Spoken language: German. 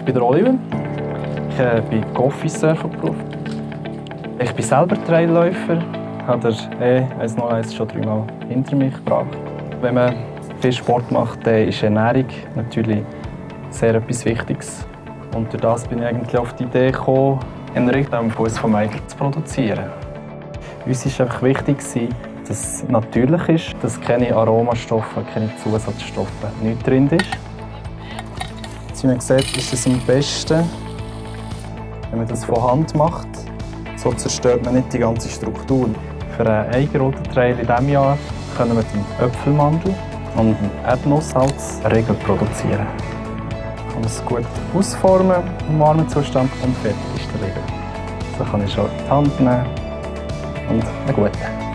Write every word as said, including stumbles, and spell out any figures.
bin der Oliver. Ich äh, bin Coffee-Surfer beruflich. Ich bin selber Trailläufer. Ich habe den E eins null eins schon dreimal hinter mich gebracht. Wenn man viel Sport macht, dann ist Ernährung natürlich sehr etwas Wichtiges. Und durch das bin ich eigentlich auf die Idee gekommen, einen Richtfuß vom Ei zu produzieren. Uns war einfach wichtig, dass es natürlich ist, dass keine Aromastoffe, keine Zusatzstoffe, nichts drin ist. Wie man sieht, ist es am besten, wenn man das von Hand macht. So zerstört man nicht die ganze Struktur. Für einen eigenroten Trail in diesem Jahr können wir den Äpfelmandel und den Erdnussholz Regel produzieren. Man kann es gut ausformen im warmen Zustand und fertig ist der Regel. So kann ich schon in die Hand nehmen und einen guten.